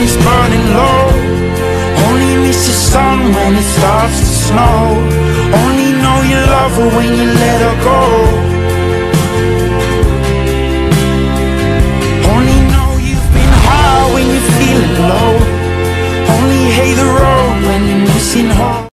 it's burning low. Only miss the sun when it starts to snow. Only know you love her when you let her go.